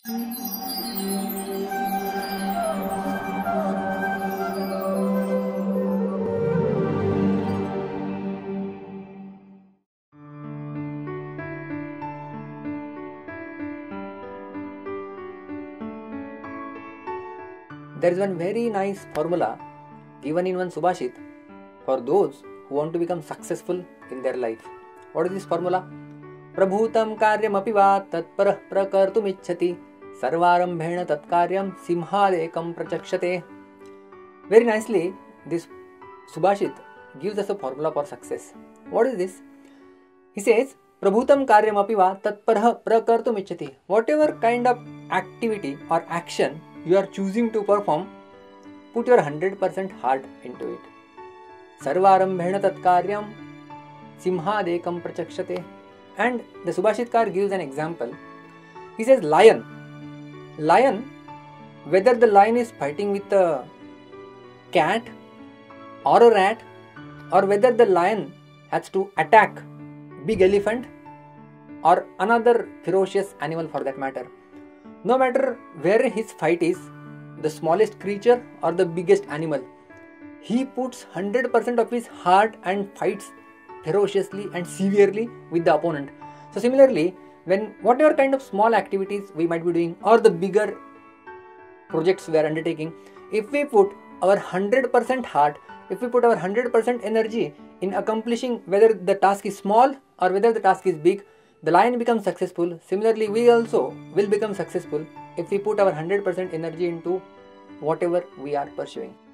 There is one very nice formula given in one Subhashit for those who want to become successful in their life. What is this formula? Prabhutam karyam apiva tatparah prakartum ichchati sarvarambhena tatkaryam simhadekam prachakshate. Very nicely, this Subhashit gives us a formula for success. What is this? He says, Prabhutam karyam apiva tatparah prakartum ichchati. Whatever kind of activity or action you are choosing to perform, put your 100% heart into it. Sarvarambhena tatkaryam simhadekam prachakshate. And the Subhashitkar gives an example. He says lion. Lion, whether the lion is fighting with a cat or a rat, or whether the lion has to attack big elephant or another ferocious animal for that matter, no matter where his fight is, the smallest creature or the biggest animal, he puts 100% of his heart and fights ferociously and severely with the opponent. So similarly, when whatever kind of small activities we might be doing or the bigger projects we are undertaking, if we put our 100% heart, if we put our 100% energy in accomplishing whether the task is small or whether the task is big, the lion becomes successful. Similarly, we also will become successful if we put our 100% energy into whatever we are pursuing.